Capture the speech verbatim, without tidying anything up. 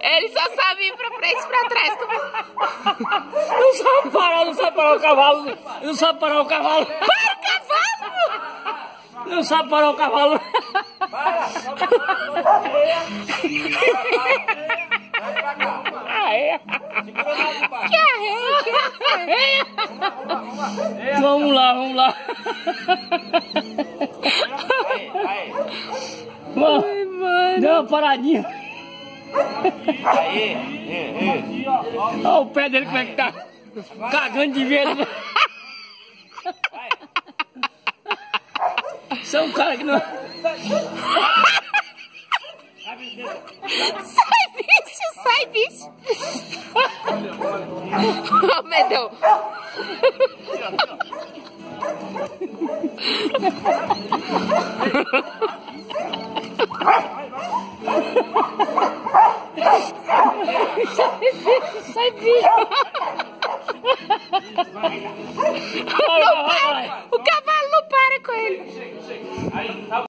Ele só sabe ir pra frente e pra trás. Não sabe parar, não sabe parar o cavalo. Não sabe parar o cavalo. Para o cavalo! Não sabe parar o cavalo. Que arreia, que arreia. Vamos lá, vamos lá. Mano, deu uma paradinha. Olha o pé dele como é que tá. Cagando de medo. Você é um cara que não... Sai, bicho, sai, bicho. Oh, medão. Sai, bicho. Não para. O cavalo não para com ele.